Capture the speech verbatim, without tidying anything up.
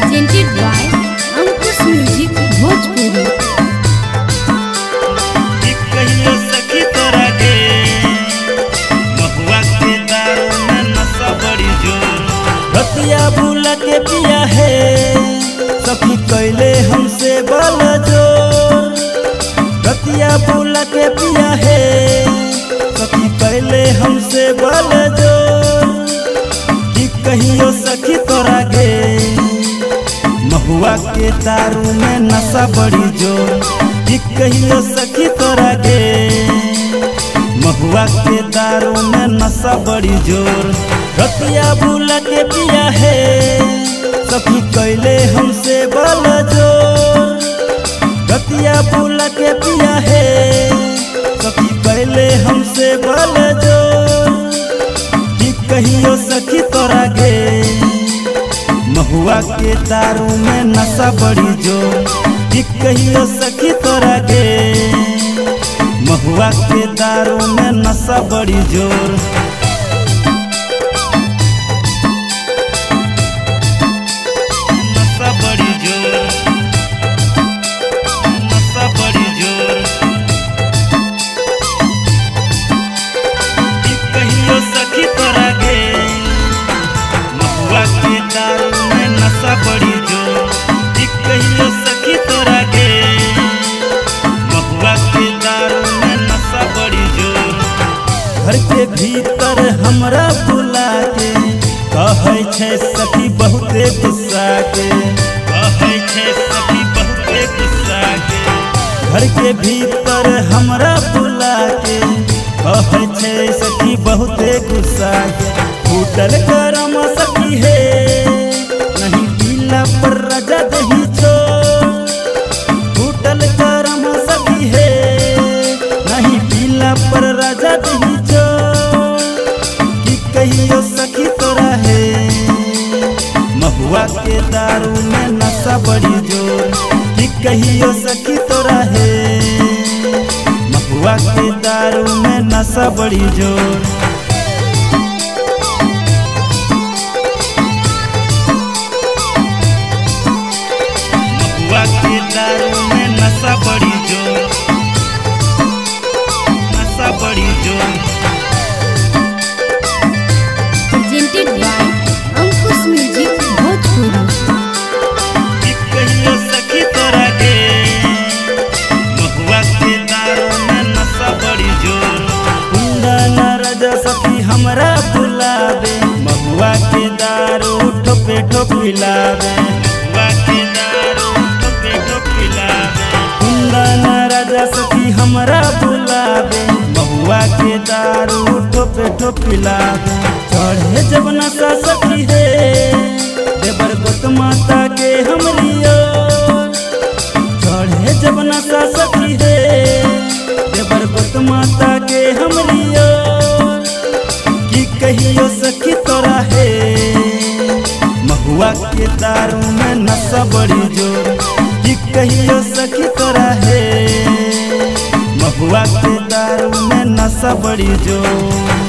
presented by Ankush Music Bhojpuri। कहियो सखी तोरा गे महुआ के दारू में नशा बड़ी जोर। रतिया भूला के पिया है सखी कैले हमसे बल जोर। रतिया भूला के पिया है सखी कैले हमसे बल जोर। कि कहियो सखी तोरा गे महुआ के दारू में नशा बड़ी जोर। कि कहियो सखी तोरा गे महुआ के दारू में नशा बड़ी जोर। रतिया भूला के पिया है सखी कैले हमसे बल जोर। रतिया भूला के पिया है सखी कैले हमसे बल जोर। कि कहियो सखी तोरा गे महुआ के दारू में नशा बड़ी जोर। कि कहियो सखी तोरा गे महुआ के दारू में नशा बड़ी जोर। नशा बड़ी जोर, नशा बड़ी जोर। कि कहियो सखी तोरा गे महुआ के दारू में नशा बड़ी जोर। कि कहियो सखी तोरा गे महुआ के दारू में नशा बड़ी जोर। घर के भीतर हमरा बुला के कहै छै सखी बहुते गुस्सा के। कहै छै सखी बहुते गुस्सा के। घर के भीतर हमरा बुला के कहै छै सखी बहुते गुस्सा के। फूटल गरम सखी है नहीं पीला पर राजा दही छोड़। फूटल गरम सखी है नहीं पीला पर राजा दही छोड़। कि कहियो सखी तोरा है महुआ के दारू में नशा बड़ी जोर। कि कहियो सखी तोरा है महुआ के दारू में नशा बड़ी जोर। महुआ के दारू में नशा बड़ी जोर, नशा बड़ी जोर। presented by Ankush Music Bhojpuri। कि कहियो सखी तोरा गे महुआ के दारू में नशा बड़ी जोर। कुंदन राजा सखी हमरा बुलावे महुआ के दारू ठोपे ठोप पिलावे। महुआ के दारू ठोपे ठोप पिलावे। कुंदन राजा सखी हमरा बुलावे महुआ के दारू ठोपे ठोप पिलावे। चढ़े जब नशा सखी है देवर गोत माता के हमरी ओर। चढ़े जब नशा सखी है देवर गोत माता के हमरी ओर। कि कहियो सखी तोरा है महुआ के दारू में नशा बड़ी जोर। कि कहियो सखी तोरा है महुआ के दारू में नशा बड़ी जोर।